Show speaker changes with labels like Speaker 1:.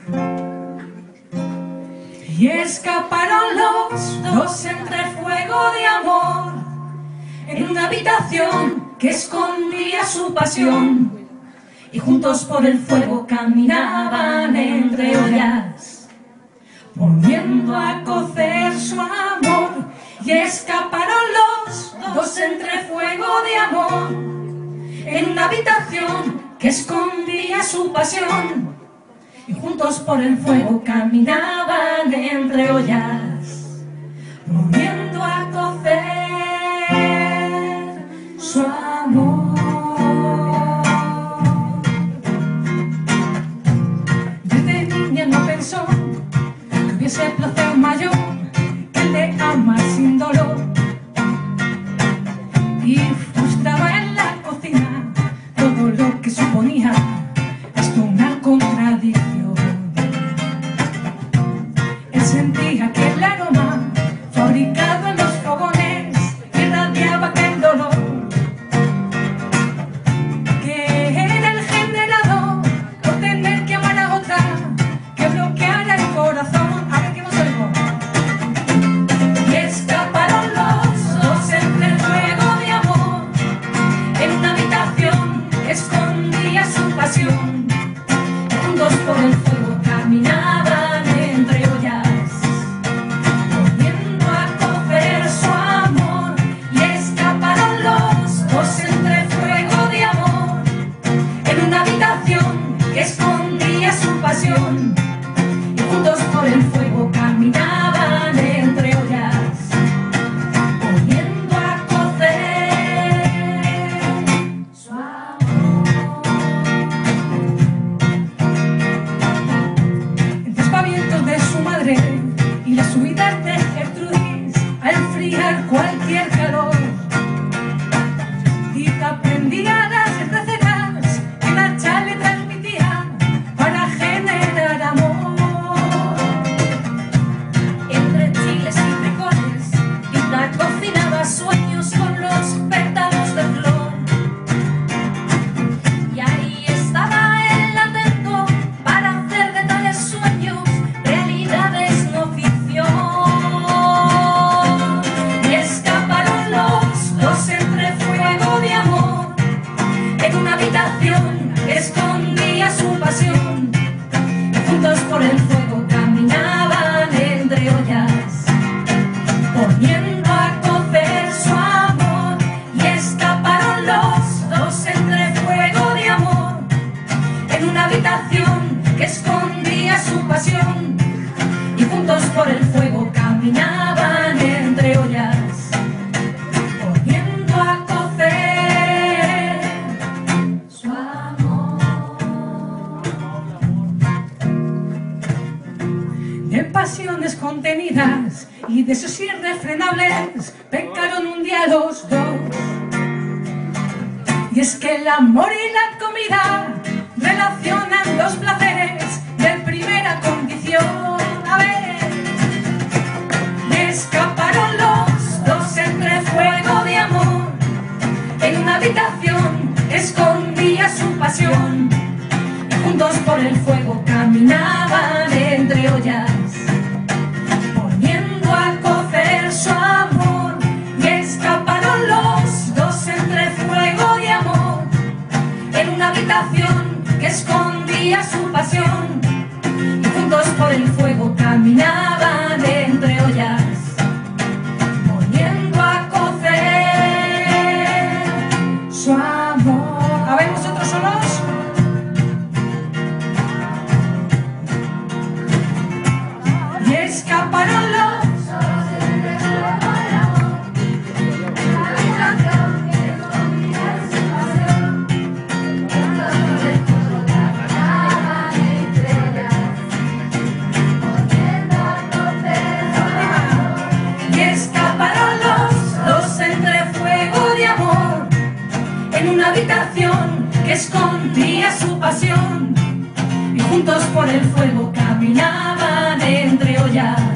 Speaker 1: Y escaparon los dos entre fuego de amor en una habitación que escondía su pasión, y juntos por el fuego caminaban entre ollas, poniendo a cocer su amor. Y escaparon los dos entre fuego de amor en una habitación que escondía su pasión, y juntos por el fuego caminaban entre ollas, poniendo a cocer su amor. Desde niña no pensó que hubiese placer mayor que el de amar sin dolor, y frustraba en la cocina todo lo que suponía esto una contradicción. Él sentía que el aroma fabricado en los fogones irradiaba aquel dolor que era el generado por tener que amar a otra que bloqueara el corazón. A ver, ¿qué hemos oído? Y escaparon los dos entre el fuego de amor en una habitación que escondía su pasión. Juntos por el fuego caminaban entre ollas, poniendo a cocer su amor. Y escaparon los dos entre fuego de amor en una habitación que escondía su pasión. Y juntos por el fuego caminaban entre ollas, poniendo a cocer su amor. Entre espavientos de su madre y las subidas de Gertrudis a enfriar cualquier calor, y aprendía las recetas que la chá le transmitía para generar amor. Entre chiles y frijoles, Tita cocinaba sueños con los pétalos de flor. Y ahí estaba él atento para hacer de tales sueños realidades no ficción. Y escaparon los dos entre fuego de amor en una habitación que escondía su pasión. Y juntos por el fuego caminaban entre ollas, poniendo a cocer su amor. Y escaparon los dos entre fuego de amor en una habitación que escondía su pasión. Y juntos por el fuego caminaban entre ollas, poniendo a cocer su amor. De pasiones contenidas y deseos irrefrenables pecaron un día los dos. Y es que el amor y la comida relacionan los placeres de primera condición. A ver, y escaparon los dos entre fuego de amor en una habitación que escondía su pasión. Y juntos por el fuego caminaban entre ollas, poniendo a cocer su amor. Y escaparon los dos entre fuego de amor en una habitación que escondía su pasión. Y juntos por el fuego caminaban entre ollas, poniendo a cocer su amor. A ver, vosotros solos. Y escaparon los una habitación que escondía su pasión, y juntos por el fuego caminaban entre ollas.